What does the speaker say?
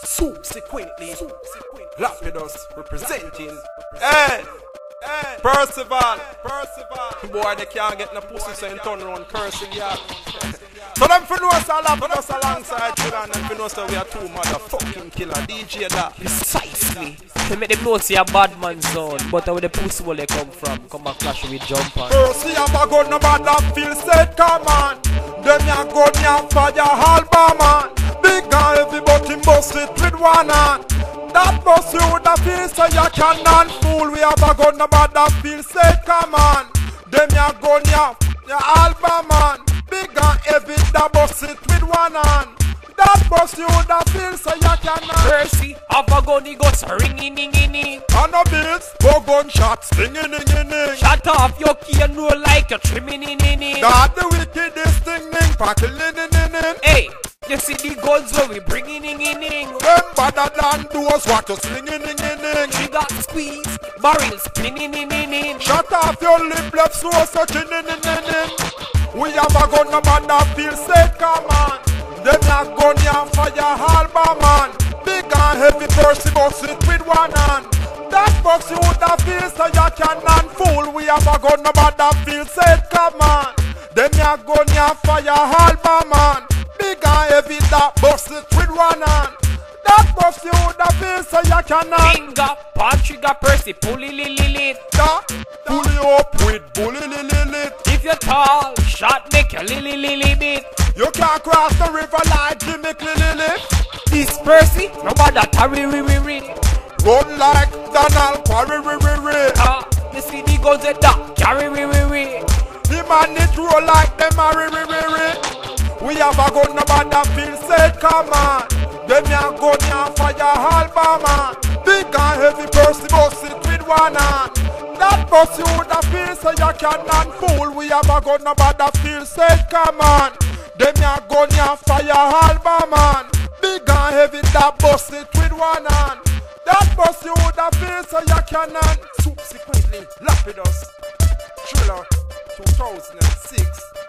Subsequently, Lapidus representing. Hey! Percival! Boy, they can't get no pussy, so you turn around cursing, yeah. So them for know us all Lapidus alongside children, and for know so we are two motherfucking killer DJ that. Precisely. To make them know see a bad man zone, but where the pussy will they come from? Come and clash with jump on. First, we have a gun, no bad feel said, come on. Then you go near fire, halba man. Big and heavy, but him bust it with one hand. That bust you with a feel so you cannot fool. We have a gun, no bad feel said, come on. Then you go near halba man. Big and heavy, that bust it with one hand. That bust you with a feel so you cannot. Percy, have a gun, he goes ringing, ringing. On the beats, go gunshots, stinging, ringing. Shut off your key and roll like you're trimming, in. That the wickedest thing, packling, in. Hey, you see the guns where we bringing, in. Remember that land doors, what you slinging, in. Trigger squeeze, barrel spinning, in. Shut off your lip, left so searching, in. We have a gun, no man that feel safe, come on. Then a gun, ya fire, halba man. Big and heavy Percy box it with one hand. That box you would have feel so you cannot fool. We have a gun, no man that feel safe, come on. Then ya gun, ya fire, halba man. Big and heavy that box it with one hand. That box you would have feel so you cannot. Finger, palm trigger, Percy, pulley, lily. Pull you up with bully, lily. If you're tall, shot make you lily bit. You can't cross the river like Jimmy Lily. This Percy, nobody tarry. Run like Donald Quarry. You see the guns at that carry. The man it roll like them We have a gun, nobody that feel said, come on. Them ya gun, ya fire, halba man. Big and heavy Percy bust it with one hand. That bus you would have feel so you cannot fool. We have a gun, nobody that feel said, come on. Them ya gun, ya fire, halba man. Big and heavy that bust it with one hand. That bus you would have feel so you cannot. Subsequently, Lapidus, Thriller, 2006.